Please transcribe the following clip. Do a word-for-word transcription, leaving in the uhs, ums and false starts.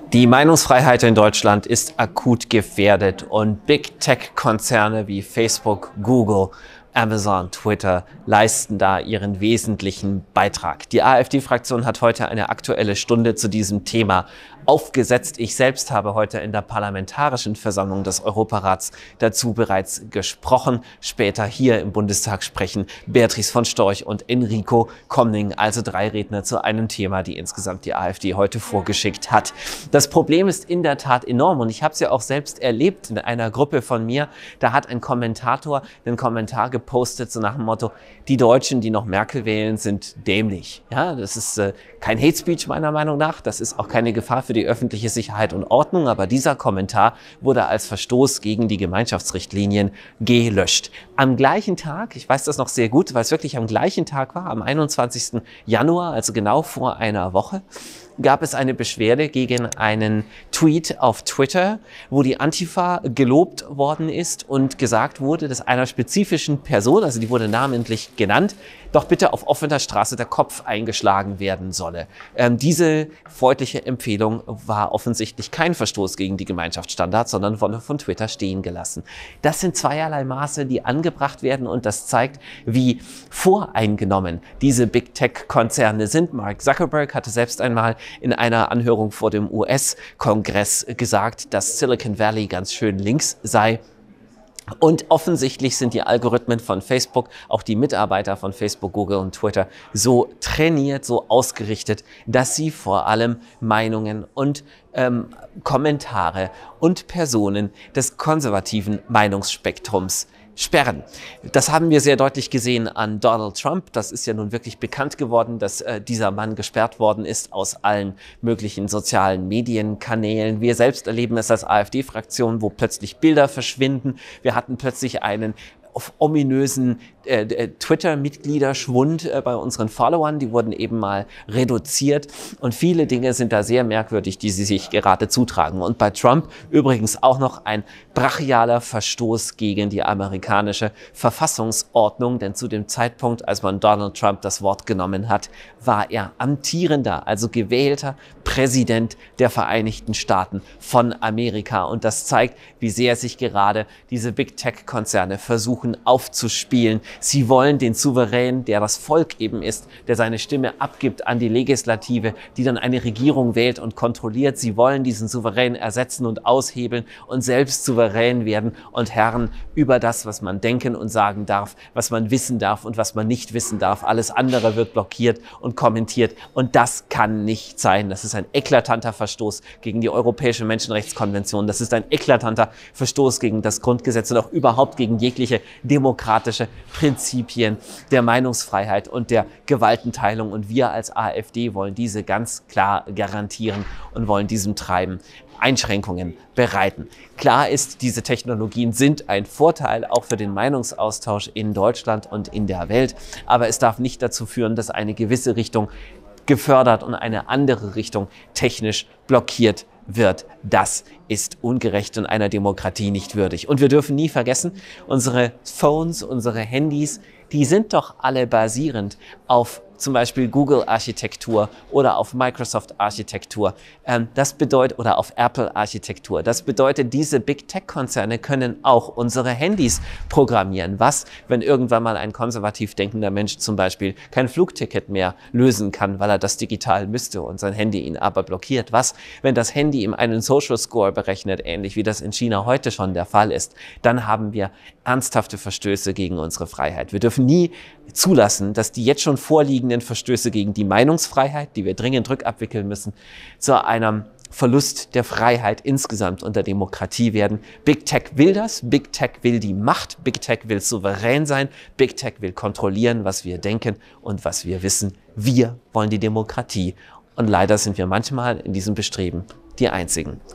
Die Meinungsfreiheit in Deutschland ist akut gefährdet und Big Tech-Konzerne wie Facebook, Google, Amazon, Twitter leisten da ihren wesentlichen Beitrag. Die AfD-Fraktion hat heute eine aktuelle Stunde zu diesem Thema aufgesetzt. Ich selbst habe heute in der Parlamentarischen Versammlung des Europarats dazu bereits gesprochen. Später hier im Bundestag sprechen Beatrice von Storch und Enrico Komning, also drei Redner zu einem Thema, die insgesamt die AfD heute vorgeschickt hat. Das Problem ist in der Tat enorm und ich habe es ja auch selbst erlebt in einer Gruppe von mir. Da hat ein Kommentator den Kommentar gepostet, so nach dem Motto, die Deutschen, die noch Merkel wählen, sind dämlich. Ja, das ist äh, kein Hate Speech meiner Meinung nach, das ist auch keine Gefahr für die öffentliche Sicherheit und Ordnung, aber dieser Kommentar wurde als Verstoß gegen die Gemeinschaftsrichtlinien gelöscht. Am gleichen Tag, ich weiß das noch sehr gut, weil es wirklich am gleichen Tag war, am einundzwanzigsten Januar, also genau vor einer Woche, gab es eine Beschwerde gegen einen Tweet auf Twitter, wo die Antifa gelobt worden ist und gesagt wurde, dass einer spezifischen Person, also die wurde namentlich genannt, doch bitte auf offener Straße der Kopf eingeschlagen werden solle. Ähm, diese freundliche Empfehlung war offensichtlich kein Verstoß gegen die Gemeinschaftsstandards, sondern wurde von Twitter stehen gelassen. Das sind zweierlei Maße, die angebracht werden und das zeigt, wie voreingenommen diese Big Tech-Konzerne sind. Mark Zuckerberg hatte selbst einmal in einer Anhörung vor dem U S-Kongress gesagt, dass Silicon Valley ganz schön links sei. Und offensichtlich sind die Algorithmen von Facebook, auch die Mitarbeiter von Facebook, Google und Twitter, so trainiert, so ausgerichtet, dass sie vor allem Meinungen und ähm, Kommentare und Personen des konservativen Meinungsspektrums sperren. Das haben wir sehr deutlich gesehen an Donald Trump. Das ist ja nun wirklich bekannt geworden, dass äh, dieser Mann gesperrt worden ist aus allen möglichen sozialen Medienkanälen. Wir selbst erleben es als AfD-Fraktion, wo plötzlich Bilder verschwinden. Wir hatten plötzlich einen auf ominösen äh, Twitter-Mitgliederschwund äh, bei unseren Followern. Die wurden eben mal reduziert und viele Dinge sind da sehr merkwürdig, die sie sich gerade zutragen. Und bei Trump übrigens auch noch ein brachialer Verstoß gegen die amerikanische Verfassungsordnung, denn zu dem Zeitpunkt, als man Donald Trump das Wort genommen hat, war er amtierender, also gewählter Präsident der Vereinigten Staaten von Amerika. Und das zeigt, wie sehr sich gerade diese Big Tech-Konzerne versuchen aufzuspielen. Sie wollen den Souverän, der das Volk eben ist, der seine Stimme abgibt an die Legislative, die dann eine Regierung wählt und kontrolliert. Sie wollen diesen Souverän ersetzen und aushebeln und selbst souverän werden und Herren über das, was man denken und sagen darf, was man wissen darf und was man nicht wissen darf. Alles andere wird blockiert und kommentiert und das kann nicht sein. Das ist ein eklatanter Verstoß gegen die Europäische Menschenrechtskonvention. Das ist ein eklatanter Verstoß gegen das Grundgesetz und auch überhaupt gegen jegliche demokratische Prinzipien der Meinungsfreiheit und der Gewaltenteilung. Und wir als AfD wollen diese ganz klar garantieren und wollen diesem Treiben Einschränkungen bereiten. Klar ist, diese Technologien sind ein Vorteil auch für den Meinungsaustausch in Deutschland und in der Welt, aber es darf nicht dazu führen, dass eine gewisse Richtung gefördert und eine andere Richtung technisch blockiert wird. Das ist ungerecht und einer Demokratie nicht würdig. Und wir dürfen nie vergessen, unsere Phones, unsere Handys, die sind doch alle basierend auf zum Beispiel Google-Architektur oder auf Microsoft-Architektur. Ähm, das bedeutet, oder auf Apple-Architektur. Das bedeutet, diese Big Tech-Konzerne können auch unsere Handys programmieren. Was, wenn irgendwann mal ein konservativ denkender Mensch zum Beispiel kein Flugticket mehr lösen kann, weil er das digital müsste und sein Handy ihn aber blockiert? Was, wenn das Handy ihm einen Social Score berechnet, ähnlich wie das in China heute schon der Fall ist? Dann haben wir ernsthafte Verstöße gegen unsere Freiheit. Wir dürfen nie zulassen, dass die jetzt schon vorliegenden Verstöße gegen die Meinungsfreiheit, die wir dringend rückabwickeln müssen, zu einem Verlust der Freiheit insgesamt und der Demokratie werden. Big Tech will das, Big Tech will die Macht, Big Tech will souverän sein, Big Tech will kontrollieren, was wir denken und was wir wissen. Wir wollen die Demokratie und leider sind wir manchmal in diesem Bestreben die Einzigen.